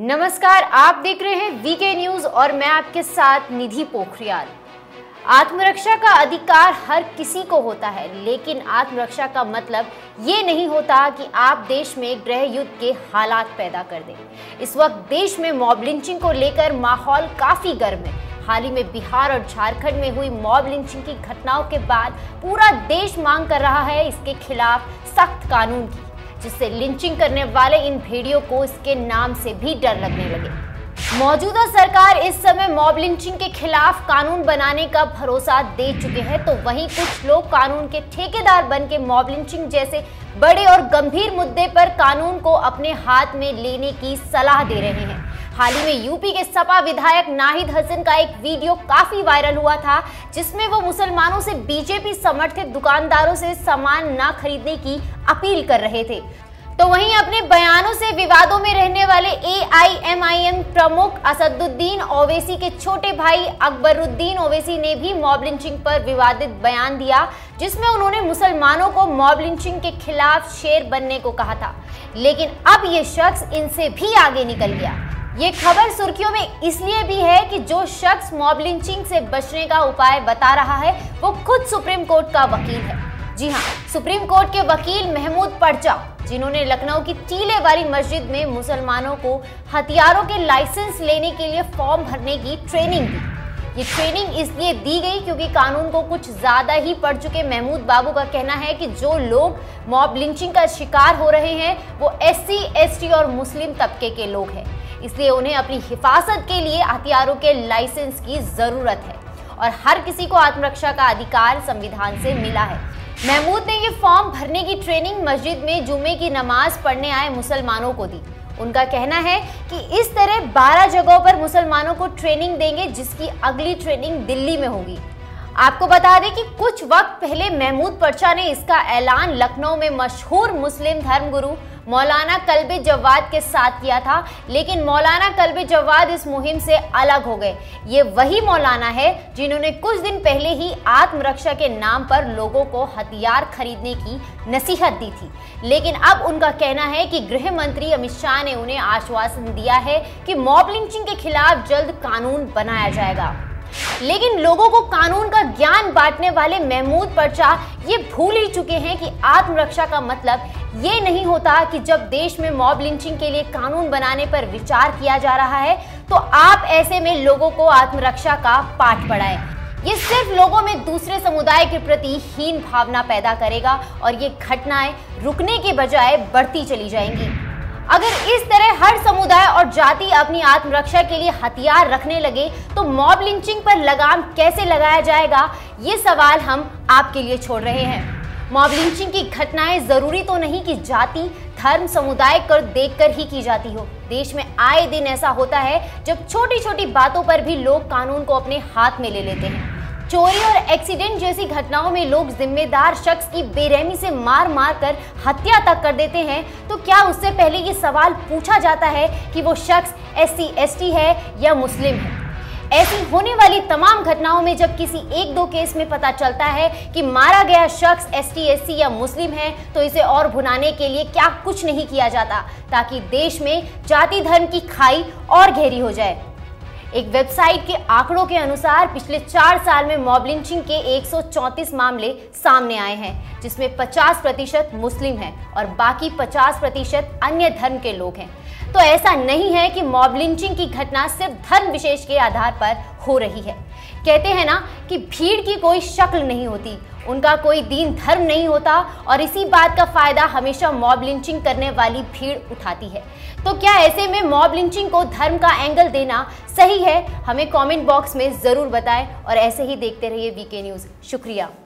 नमस्कार, आप देख रहे हैं वीके न्यूज और मैं आपके साथ निधि पोखरियाल। आत्मरक्षा का अधिकार हर किसी को होता है, लेकिन आत्मरक्षा का मतलब ये नहीं होता कि आप देश में गृह युद्ध के हालात पैदा कर दें। इस वक्त देश में मॉब लिंचिंग को लेकर माहौल काफी गर्म है। हाल ही में बिहार और झारखंड में हुई मॉब लिंचिंग की घटनाओं के बाद पूरा देश मांग कर रहा है इसके खिलाफ सख्त कानून की, जिससे लिंचिंग करने वाले इन भेड़ियों को इसके नाम से भी डर लगने लगे। मौजूदा सरकार इस समय मॉब लिंचिंग के खिलाफ कानून बनाने का भरोसा दे चुके हैं, तो वहीं कुछ लोग कानून के ठेकेदार बन के मॉब लिंचिंग जैसे बड़े और गंभीर मुद्दे पर कानून को अपने हाथ में लेने की सलाह दे रहे हैं। हाल ही में यूपी के सपा विधायक नाहिद हसन का एक वीडियो काफी वायरल हुआ था, जिसमें वो मुसलमानों से बीजेपी समर्थित दुकानदारों से सामान न खरीदने की अपील कर रहे थे। तो वहीं अपने बयानों से विवादों में रहने वाले AIMIM प्रमुख असदुद्दीन ओवैसी के छोटे भाई अकबरुद्दीन ओवैसी ने भी मॉब लिंचिंग पर विवादित बयान दिया, जिसमें उन्होंने मुसलमानों को मॉब लिंचिंग के खिलाफ शेर बनने को कहा था। लेकिन अब ये शख्स इनसे भी आगे निकल गया। ये खबर सुर्खियों में इसलिए भी है कि जो शख्स मॉब लिंचिंग से बचने का उपाय बता रहा है वो खुद सुप्रीम कोर्ट का वकील है। जी हाँ, सुप्रीम कोर्ट के वकील महमूद प्रचा, जिन्होंने लखनऊ की टीले वाली मस्जिद में मुसलमानों को हथियारों के लाइसेंस लेने के लिए फॉर्म भरने की ट्रेनिंग दी। ये ट्रेनिंग इसलिए दी गई क्योंकि कानून को कुछ ज्यादा ही पढ़ चुके महमूद बाबू का कहना है कि जो लोग मॉब लिंचिंग का शिकार हो रहे हैं वो SC, ST और मुस्लिम तबके के लोग हैं, इसलिए उन्हें अपनी हिफाजत के लिए हथियारों के लाइसेंस की जरूरत है और हर किसी को आत्मरक्षा का अधिकार संविधान से मिला है। महमूद ने ये फॉर्म भरने की ट्रेनिंग मस्जिद में जुमे की नमाज पढ़ने आए मुसलमानों को दी। उनका कहना है कि इस तरह 12 जगहों पर मुसलमानों को ट्रेनिंग देंगे, जिसकी अगली ट्रेनिंग दिल्ली में होगी। आपको बता दें कि कुछ वक्त पहले महमूद प्रचा ने इसका ऐलान लखनऊ में मशहूर मुस्लिम धर्मगुरु मौलाना कल्बे जवाद के साथ किया था, लेकिन मौलाना कल्बे जवाद इस मुहिम से अलग हो गए। ये वही मौलाना है जिन्होंने कुछ दिन पहले ही आत्मरक्षा के नाम पर लोगों को हथियार खरीदने की नसीहत दी थी। लेकिन अब उनका कहना है कि गृह मंत्री अमित शाह ने उन्हें आश्वासन दिया है कि मॉब लिंचिंग के खिलाफ जल्द कानून बनाया जाएगा। लेकिन लोगों को कानून का ज्ञान बांटने वाले महमूद प्रचा ये भूल ही चुके हैं कि आत्मरक्षा का मतलब ये नहीं होता कि जब देश में मॉब लिंचिंग के लिए कानून बनाने पर विचार किया जा रहा है तो आप ऐसे में लोगों को आत्मरक्षा का पाठ पढ़ाएं। ये सिर्फ लोगों में दूसरे समुदाय के प्रति हीन भावना पैदा करेगा और ये घटनाएं रुकने के बजाय बढ़ती चली जाएंगी। अगर इस तरह हर समुदाय और जाति अपनी आत्मरक्षा के लिए हथियार रखने लगे तो मॉब लिंचिंग पर लगाम कैसे लगाया जाएगा, ये सवाल हम आपके लिए छोड़ रहे हैं। मॉब लिंचिंग की घटनाएं जरूरी तो नहीं कि जाति, धर्म, समुदाय को देखकर ही की जाती हो। देश में आए दिन ऐसा होता है जब छोटी छोटी बातों पर भी लोग कानून को अपने हाथ में ले लेते हैं। चोरी और एक्सीडेंट जैसी घटनाओं में लोग जिम्मेदार शख्स की बेरहमी से मार मार कर हत्या तक कर देते हैं, तो क्या उससे पहले ये सवाल पूछा जाता है कि वो शख्स SC, ST है या मुस्लिम है? ऐसी होने वाली तमाम घटनाओं में जब किसी 1-2 केस में पता चलता है कि मारा गया शख्स ST, SC या मुस्लिम है, तो इसे और भुनाने के लिए क्या कुछ नहीं किया जाता ताकि देश में जाति धर्म की खाई और गहरी हो जाए। एक वेबसाइट के आंकड़ों के अनुसार पिछले 4 साल में मॉब लिंचिंग के 134 मामले सामने आए हैं, जिसमें 50% मुस्लिम हैं और बाकी 50% अन्य धर्म के लोग हैं। तो ऐसा नहीं है कि मॉब लिंचिंग की घटना सिर्फ धर्म विशेष के आधार पर हो रही है। कहते हैं ना कि भीड़ की कोई शक्ल नहीं होती, उनका कोई दीन धर्म नहीं होता, और इसी बात का फायदा हमेशा मॉब लिंचिंग करने वाली भीड़ उठाती है। तो क्या ऐसे में मॉब लिंचिंग को धर्म का एंगल देना सही है? हमें कमेंट बॉक्स में जरूर बताएं और ऐसे ही देखते रहिए वीके न्यूज़। शुक्रिया।